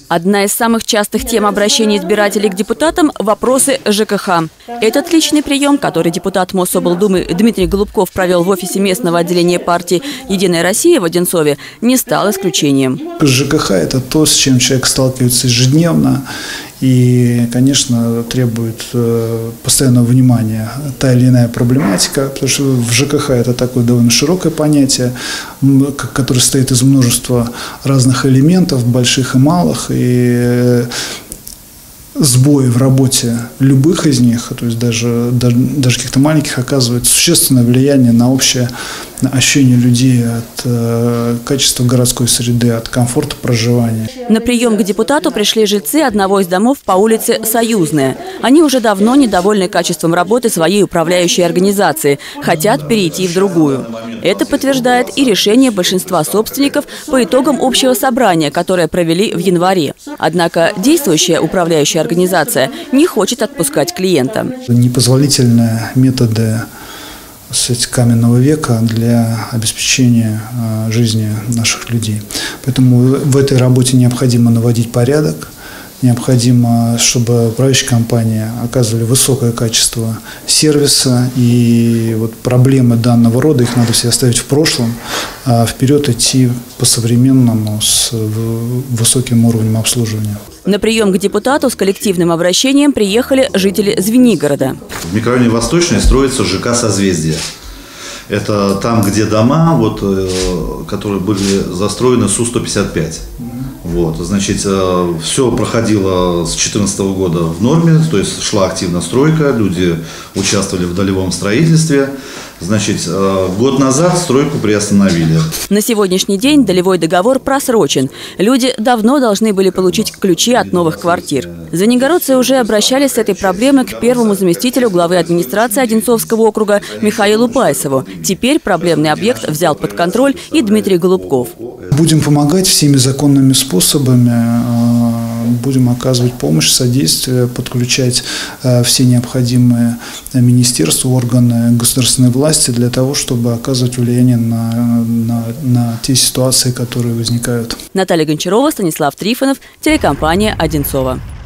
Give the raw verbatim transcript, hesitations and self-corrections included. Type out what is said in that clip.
Одна из самых частых тем обращения избирателей к депутатам – вопросы ЖКХ. Этот личный прием, который депутат Моссоблдумы Дмитрий Голубков провел в офисе местного отделения партии «Единая Россия» в Одинцове, не стал исключением. ЖКХ – это то, с чем человек сталкивается ежедневно. И, конечно, требует постоянного внимания та или иная проблематика, потому что в ЖКХ это такое довольно широкое понятие, которое состоит из множества разных элементов, больших и малых, и сбои в работе любых из них, то есть даже, даже, даже каких-то маленьких, оказывает существенное влияние на общее ощущение людей от э, качества городской среды, от комфорта проживания. На прием к депутату пришли жильцы одного из домов по улице Союзная. Они уже давно недовольны качеством работы своей управляющей организации, хотят перейти в другую. Это подтверждает и решение большинства собственников по итогам общего собрания, которое провели в январе. Однако действующая управляющая организация не хочет отпускать клиента. Непозволительные методы каменного века для обеспечения жизни наших людей. Поэтому в этой работе необходимо наводить порядок, необходимо, чтобы управляющие компании оказывали высокое качество сервиса, и вот проблемы данного рода, их надо все оставить в прошлом, а вперед идти по-современному с высоким уровнем обслуживания. На прием к депутату с коллективным обращением приехали жители Звенигорода. В микрорайоне Восточный строится ЖК «Созвездие». Это там, где дома, вот, которые были застроены Су сто пятьдесят пять. Вот, значит, все проходило с две тысячи четырнадцатого года в норме, то есть шла активная стройка, люди участвовали в долевом строительстве. Значит, год назад стройку приостановили. На сегодняшний день долевой договор просрочен. Люди давно должны были получить ключи от новых квартир. Звенигородцы уже обращались с этой проблемой к первому заместителю главы администрации Одинцовского округа Михаилу Пайсову. Теперь проблемный объект взял под контроль и Дмитрий Голубков. Будем помогать всеми законными способами, будем оказывать помощь, содействие, подключать все необходимые министерства, органы государственной власти для того, чтобы оказывать влияние на, на, на те ситуации, которые возникают. Наталья Гончарова, Станислав Трифонов, телекомпания «Одинцова».